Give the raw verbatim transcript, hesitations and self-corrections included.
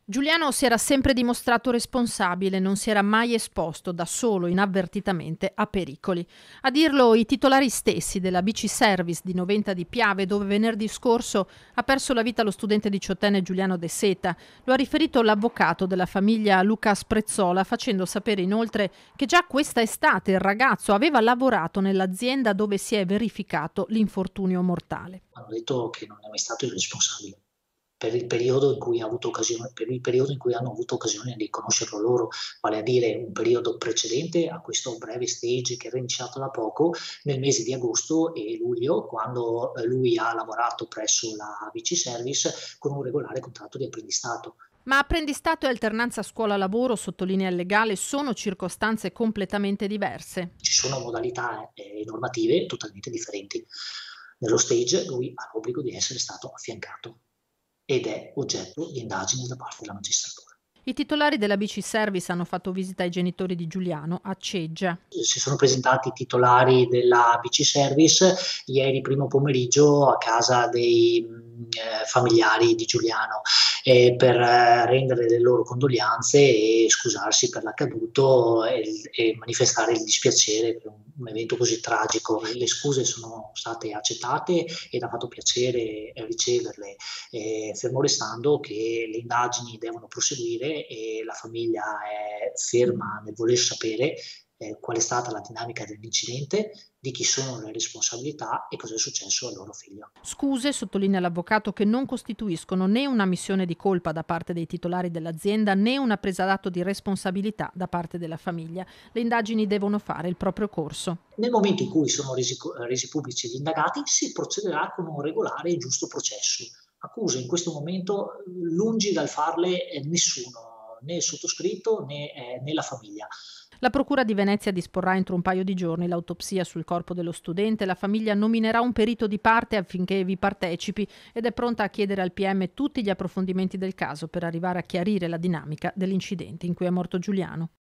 Giuliano si era sempre dimostrato responsabile, non si era mai esposto da solo inavvertitamente a pericoli. A dirlo i titolari stessi della B C Service di Noventa di Piave, dove venerdì scorso ha perso la vita lo studente diciottenne Giuliano De Seta. Lo ha riferito l'avvocato della famiglia Luca Sprezzola, facendo sapere inoltre che già questa estate il ragazzo aveva lavorato nell'azienda dove si è verificato l'infortunio mortale. Hanno detto che non è mai stato il responsabile. Per il periodo in cui ha avuto occasione, per il periodo in cui hanno avuto occasione di conoscerlo loro, vale a dire un periodo precedente a questo breve stage che era iniziato da poco, nel mese di agosto e luglio, quando lui ha lavorato presso la B C Service con un regolare contratto di apprendistato. Ma apprendistato e alternanza scuola-lavoro, sottolinea il legale, sono circostanze completamente diverse. Ci sono modalità e normative totalmente differenti. Nello stage lui ha l'obbligo di essere stato affiancato ed è oggetto di indagini da parte della magistratura. I titolari della B C Service hanno fatto visita ai genitori di Giuliano a Ceggia. Si sono presentati i titolari della B C Service ieri primo pomeriggio a casa dei eh, familiari di Giuliano eh, per eh, rendere le loro condoglianze e scusarsi per l'accaduto e, e manifestare il dispiacere per un, un evento così tragico. Le scuse sono state accettate ed ha fatto piacere riceverle, eh, fermo restando che le indagini devono proseguire e la famiglia è ferma nel voler sapere eh, qual è stata la dinamica dell'incidente, di chi sono le responsabilità e cosa è successo al loro figlio. Scuse, sottolinea l'avvocato, che non costituiscono né una ammissione di colpa da parte dei titolari dell'azienda né una presa d'atto di responsabilità da parte della famiglia. Le indagini devono fare il proprio corso. Nel momento in cui sono resi, resi pubblici gli indagati si procederà con un regolare e giusto processo. Accuse in questo momento lungi dal farle nessuno, né il sottoscritto né, eh, né la famiglia. La Procura di Venezia disporrà entro un paio di giorni l'autopsia sul corpo dello studente. La famiglia nominerà un perito di parte affinché vi partecipi ed è pronta a chiedere al P M tutti gli approfondimenti del caso per arrivare a chiarire la dinamica dell'incidente in cui è morto Giuliano.